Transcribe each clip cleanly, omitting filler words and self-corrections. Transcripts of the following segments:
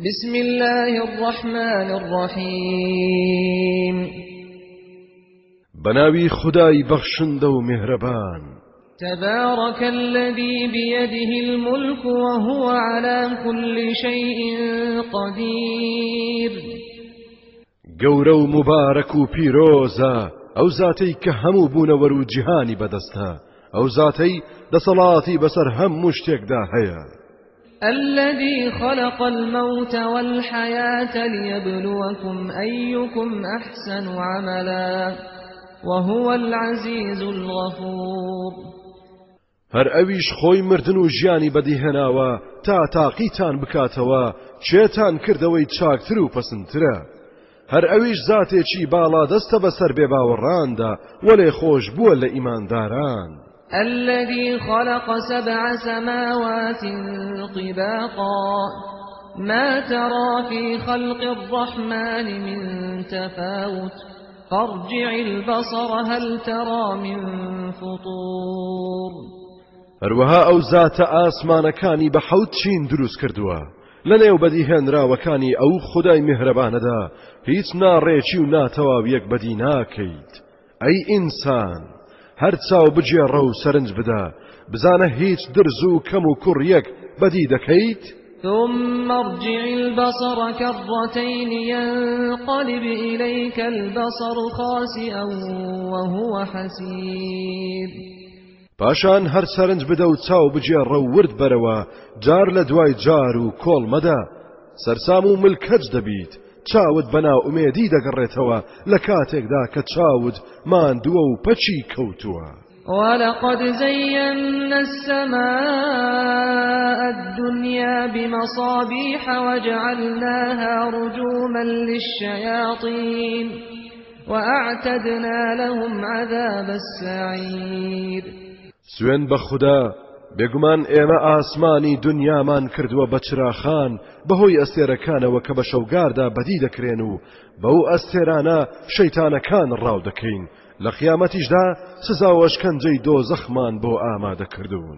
بسم الله الرحمن الرحيم بناوي خداي بخشند ومهربان تبارك الذي بيده الملك وهو على كل شيء قدير گەورە و مبارەک و پیرۆزە ئەو زاتەی کە هەموو بوونەوەر و جیهانی بەدەستە ئەو زاتەی دەسەڵاتی بەسەر هەموو شتێکدا هەیە الذي خلق الموت والحياة ليبلوكم أيكم أحسن عملا وهو العزيز الغفور هەر ئەویش خۆی مردن و ژیانی بەدیهێناوە تا تاقیتان بکاتەوە چێتان کردەوەی چاکتر و پەسندترە هەر ئەویش زاتێکی باڵا دەستە بەسەر بێباوەڕاندا وەلێ خۆش بووە لە ئیمانداران الذي خلق 7 سماوات طباقا ما ترى في خلق الرحمن من تفاوت فارجع البصر هل ترى من فطور هەروەها ئەو زاتە ئاسمانەکانی بە 7 چین دروست کردووە لەنێو بەدیهێنراوەکانی ئەو خودای میهرەبانەدا هیچ ناڕێکی و ناتەواویەک بەدی ناکەیت ئەی ئینسان هەر چاو بجێڕە و سەرنج بدە بزانە هیچ درز و کەم و کوڕیەک بەدی دەکەیت ثم ارجع البصر كرتين ينقلب إليك البصر خاسئا وهو حسير پاشان هەر سەرنج بدە و چاو بجێڕە و ورد بەرەوە جار لە دوای جار و کۆڵ مەدە سەرسام و ملکەج دەبیت چاوت بەناو ئومێدی دەگەڕێتەوە لە کاتێکدا کە چاوت ماندووە و پەچی کەوتووە ولقد زينا السماء الدنيا بمصابيح وجعلناها رجوما للشياطين وأعتدنا لهم عذاب السعير سوێن بە خوددا بێگومان ئێمە ئاسمانی دنیامان کردووە بە چراخان بەهۆی ئەستێرەکانەوە کە بە شەوگاردا بەدی دەکرێن و بەو ئەستێرانە شەیتانەکان ڕاو دەکەین لە قیامەتیشدا سزا و ئەشکەنجەی دۆزەخمان بۆ ئامادەکردوون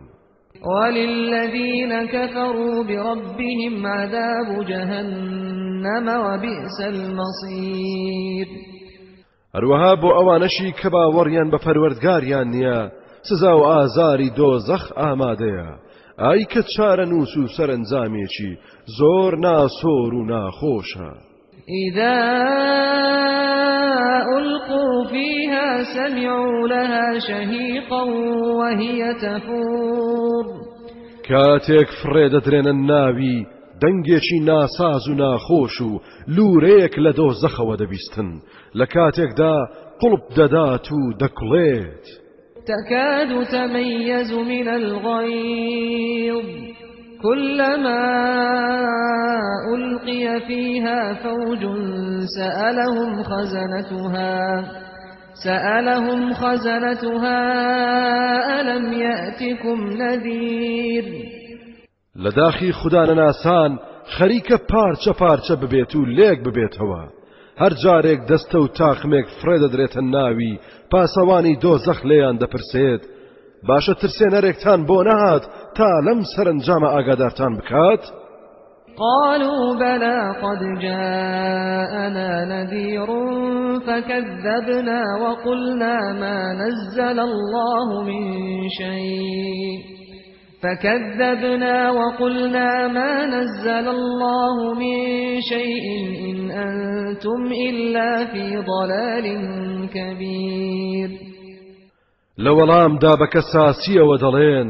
وللذين كفروا بربهم عذاب جهنم وبئس المصير هەروەها بۆ ئەوانەشی کە باوەڕیان بە پەروەردگاریان نییە سزا و ئازاری دۆزەخ ئامادەیە ئای کە چارە نووس و سەرنجامێکی زۆر ناسۆر و ناخۆشە إذا ألقوا فيها سمعوا لها شهيقا وهي تفور کاتێک فڕێ دەدرێنە ناوی دەنگێکی ناساز و ناخۆش و لوورەیەک لە دۆزەخەوە دەبیستن لە کاتێکدا قوڵب دەدات و دەکوڵێت تكاد تميز من الغيظ كلما ألقي فيها فوج سألهم خزنتها ألم يأتكم نذير لداخی خوددانە ناسان خەریکە پارچە پارچە ببێت و لێک ببێتەوە هەر جارێک دەستە و تاقمێک فڕێ دەدرێتە ناوی پاسەوانی دۆزەخ لێیان دەپرسێت باشە ترسێنەرێکتان بۆ نەهات تا لەم سەرنجامە ئاگادارتان بکات قالوا بلى قد جاءنا نذير فكذبنا وقلنا ما نزل الله من شيء إن أنتم إلا في ضلال كبير لەوەڵام دا بە کەساسیەوە دەڵێن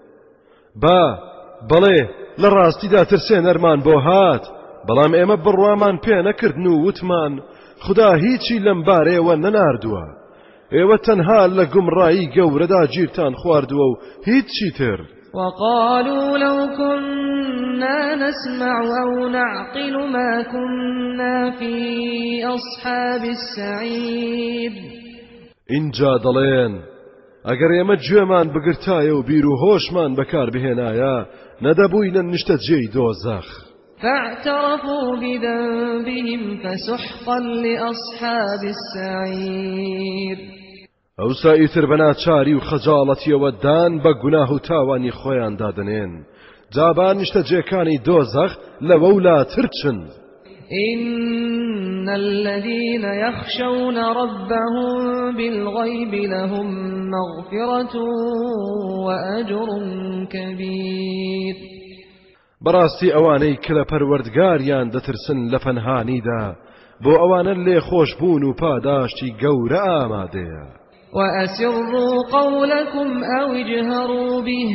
بەڵێ لە ڕاستیدا ترسێنەرمان بۆ هات بەڵام ئێمە بڕوامان پێ نەکردن و وتمان خدا هیچی لەم بارەیەوە نەناردووە ئێوە تەنها لە گومڕایی گەورەدا گیرتان خواردووە و هیچی تر وقالوا لو كنا نسمع أو نعقل ما كنا في أصحاب السعير اینجا دەڵێن ئەگەر ئێمە گوێمان بگرتایە و بیر و هۆشمان بەکار بهێنایە نەدەبووینە نیشتە جێی دۆزەخ فاعترفوا بذنبهم فسحقا لأصحاب السعير ئەوسا ئیتر بەناچاری و خەجاڵەتیەوە دان بە گوناه و تاوانی خۆیان دادنێن جابان نیشتەجێکانی دۆزەخ لەوە ولاترچن. إن الذين يخشون ربهم بالغيب لهم مغفرة وأجر كبير. بەڕاستی ئەوانەی کە لە پەروەردگاریان دەترسن لە پەنهانیدا بۆ ئەوانە لێ خۆش بوون و پاداشتی گەورە ئامادەیە. وأسروا قولكم أو اجهروا به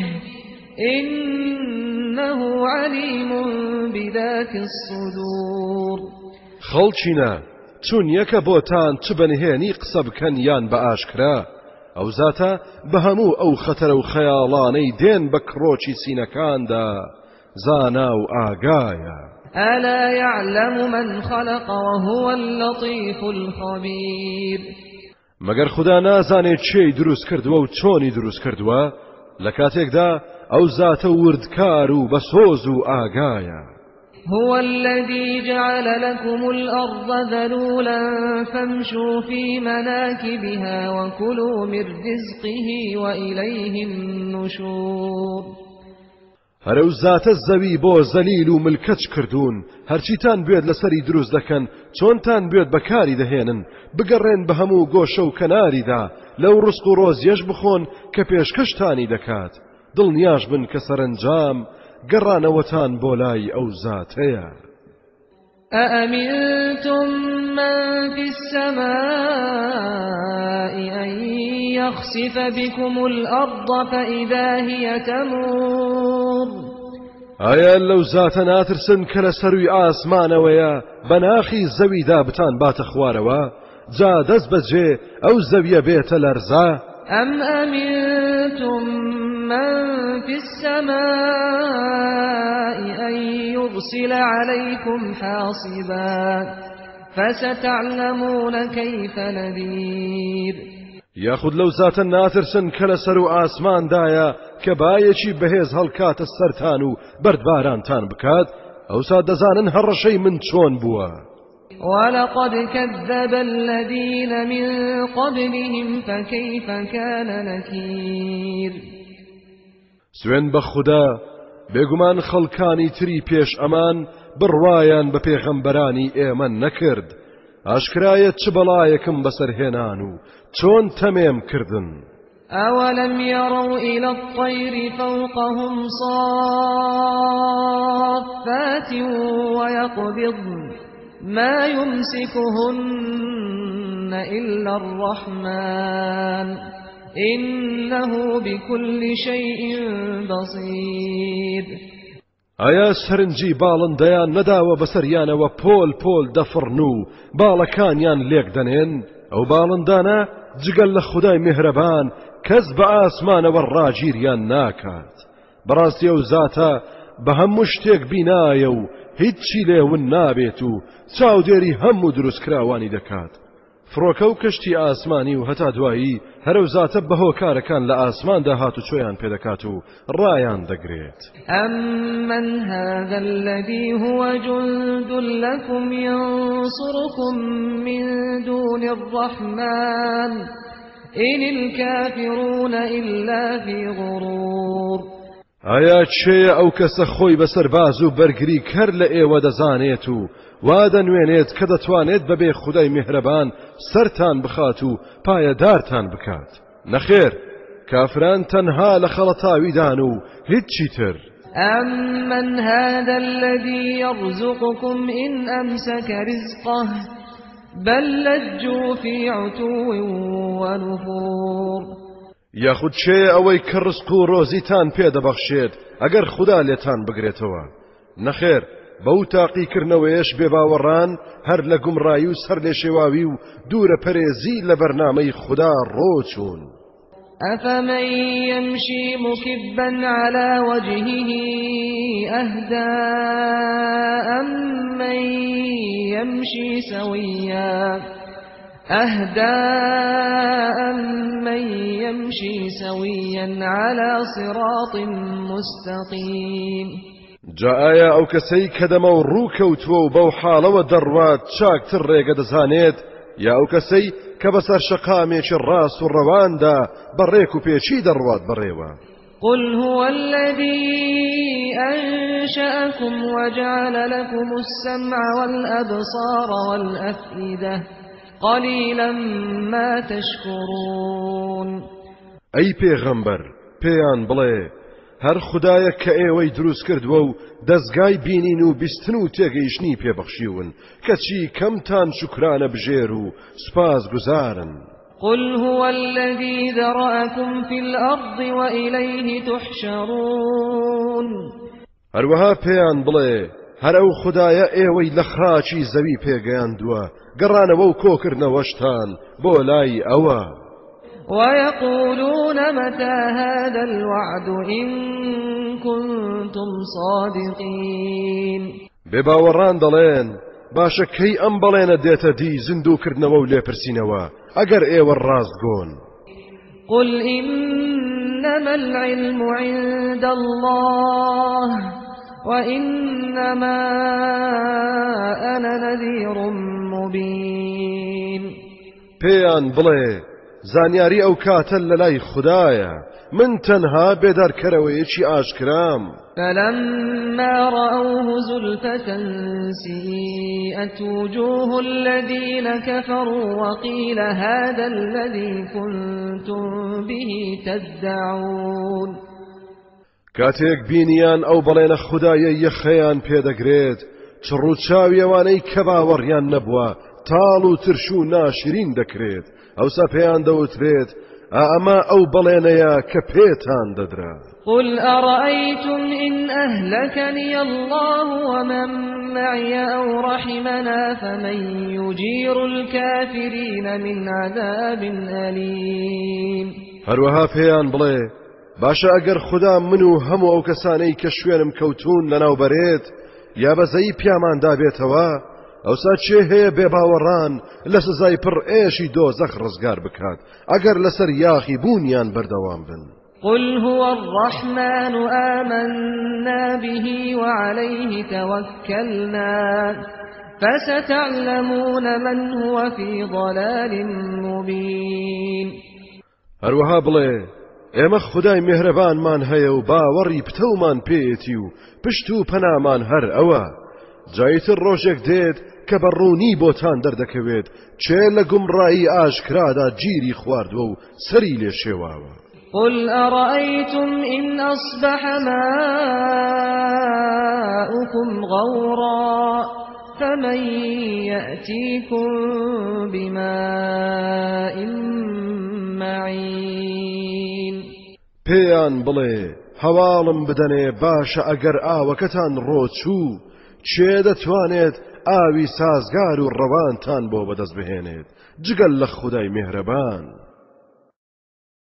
إنه عليم بذات الصدور. خەڵچینە چون یەکە بۆتان چ بەنهێنی قسە بکەن یان بە ئاشکرا ئەو زاتە بە هەموو ئەو خەتەرە و خەیاڵانەی دێن بە کڕۆکی سینەکاندا زانا و ئاگایە. ألا يعلم من خلق وهو اللطيف الخبير. مەگەر خدا نازانێت چێی دروست کردووە و چۆنی دروست کردووە لە کاتێکدا ئەو زاتە وردکار و بەسۆز و ئاگایە. هو الذي جعل لكم الأرض ذلولا فامشوا في مناكبها وكلوا من رزقه وإليه النشور. هەرەو زاتە زەوی بۆ زەلیل و ملکەچ کردوون هەرچیتان بێت لەسەری دروست دەکەن چۆنتان بێت بەکاری دەهێنن بگەڕێن بە هەموو گۆشە و کەناریدا لەو ڕزق و ڕۆزیەش بخۆن کە پێشکەشتانی دەکات دڵنیاش بن کە سەرنجام گەڕانەوەتان بۆ لای ئەو زاتەیە. أأمنتم من في السماء أن يخسف بكم الأرض فإذا هي تمور. ئایا لەو زاتە ناترسن کە لە سەروی ئاسمانەوەیە بەناخی زەویدا بتان باتە خوارەوە جا دەست بەجێ ئەو زەویە بێتە لەرزە؟ أم أمنتم من في السماء أن يرسل عليكم حاصبا فستعلمون كيف نذير. یاخود لەو زاتە ناترسن کە لە سەر و ئاسماندایە کە بایەکی بەهێز هەڵکاتە سەرتان و بەردبارانتان بکات ئەوسا دەزانن هەڕەشەی من چۆن بووە. ولقد كذب الذين من قبلهم فكيف كان نكير. سوێن بە خوددا بێگومان خەڵکانی تری پێش ئەمان بڕوایان بە پێغەمبەرانی ئێمە نەکرد ئاشکرایە چ بەڵایەکم بەسەرهێنان و چۆن تەمێم کردن. أولم يروا إلى الطير فوقهم صافات ويقبضن ما يمسكهن إلا الرحمن إنه بكل شيء بصير. ئایا سەرنجی باڵندەیان نەداوە بەسەریانەوە پۆل پۆل دەفڕن و باڵەکانیان لێک دەنێن ئەو باڵندانە جگەل لە خودای میهرەبان کەس بە ئاسمانەوە ڕاگیریان ناکات. بەڕاستی ئەو زاتە بە هەموو شتێک بینایە و هیچی لێون نابێت و چاودێری هەموو دروستکراوانی دەکات. فڕۆکە و کەشتی ئاسمانی و هەتا دوایی هەرەو زاتە بەهۆکارەکان لە ئاسماندا هات و چۆیان پێدەکات و ڕایان دەگرێت. أَمَّنْ هَذَا الَّذِي هُوَ جُنْدٌ لَكُمْ يَنْصُرُكُمْ مِنْ دُونِ الرَّحْمَنِ إِنِ الْكَافِرُونَ إِلَّا فِي غُرُورٍ. ئایا چێە ئەو کەسە خۆی بەسەر باز و بەرگری کەر لە ئێوە دەزانێت و وا دەنوێنێت کە دەتوانێت بەبێ خودای میهرەبان سەرتان بخات و پایەدارتان بکات؟ نەخێر، کافران تەنها لە خەڵەتاویدان و هیچی تر. أَمَّنْ هَذَا الَّذِي يَرْزُقُكُمْ إِنْ أَمْسَكَ رِزْقَهُ بَلْ لَجُّوا فِي عُتُوٍّ وَنُفُورٍ. یاخود چێ ئەوەی کە ڕزق و ڕۆزیتان پێدەبەخشێت ئەگەر خوددا لێتان بگرێتەوە؟ نەخێر، بەو تاقیکردنەوەیەش بێباوەڕان هەر لە گومڕایی و سەر لێ شێواوی و دوورە پەرێزی لە بەرنامەی خوددا ڕۆچوون. أفمن يمشي مكبا على وجهه أهدى أمن يمشي سويا على صراط مستقيم. جا ئایا ئەو کەسەی کە دەمە و ڕووکەوتووە و بەو حاڵەوە دەڕوات چاکتر ڕێگە دەزانێت یا ئەو کەسەی کە بەسەر شەقامێکی ڕاست و ڕەواندا بەڕێک و پێچی دەڕوات بەڕێوە؟ قل هو الذي أنشأكم وجعل لكم السمع والأبصار والأفئدة قليلا ما تشكرون أي پیغمبر پیان بڵێ هەر خدایەک کە ئێوەی دروست کردووە و دەستگای بینین و بیستن و تێگەیشتنی پێبەخشیون کەچی کەمتان شکرانە بژێر و سپاس گوزارن قل هو الذي ذرأكم في الأرض وإليه تحشرون هەروەها پێیان بڵێ هەر ئەو خدایە ئێوەی لە خاچی زەوی پێگەیاندووە گەڕانەوە و کۆکردنەوەشتان بۆ لای ئەوە ويقولون متى هذا الوعد إن كنتم صادقين بێباوەڕان دەڵێن باشە کەی ئەم بەڵێنە دێتە دی زیندووکردنەوە و لێپرسینەوە ئەگەر ئێوە ڕاستگۆن قل إنما العلم عند الله وإنما أنا نذير مبين پێیان بڵێ زانیاری ئەو کاتە لەلای خوددایە من تەنها بێدارکەرەوەیەکی ئاشکرام فلما رأوه زلفة سيئت وجوه الذين كفروا وقيل هذا الذي كنتم به تدعون کاتێک بینیان ئەو بەڵێنە خوددایە یەخەیان پێدەگرێت چڕوچاویەوانەی کە باوەڕیان نەبووە تاڵ و ترش و ناشرین دەکرێت ئەوسا پێیان دەوترێت ئەمە ئەو بەڵێنەیە کە پێتان دەدرا قل أرأيتم إن أهلكني الله ومن معي أو رحمنا فمن يجير الكافرين من عذاب أليم هەروەها پێیان بڵێ باشە ئەگەر خوددا من و هەموو ئەو کەسانەی کە شوێنم کەوتون لەناوبەرێت یا بەزەی پیامان دابێتەوە ئەوسا چێ هەیە بێباوەڕان لە سزای پڕ ئێشی دۆزەخ ڕزگار بکات ئەگەر لەسەر یاخی بوونیان بەردەوام بن قل هو الرحمن آمنا به وعليه توكلنا فستعلمون من هو في ضلال مبين هەروەها بڵێ ئێمە خودای میهرەبانمان هەیە و باوەڕی پتەومان پێیەتی و پشت و پەنامان هەر ئەوە جایتر ڕۆژێک دێت کە بەڕوونی بۆتان دەردەکەوێت چێ لە گومڕایی ئاشکرادا گیری خواردووە و سەری لێ شێواوە قل أرأيتم إن أصبح ماؤكم غورا فمن يأتيكم بماء معين پێیان بڵێ هەواڵم بدەنێ باشە ئەگەر ئاوەکەتان ڕۆچوو چێ دەتوانێت ئاوی سازگار و ڕەوانتان بۆ بەدەست بهێنێت جگەل لە خودای میهرەبان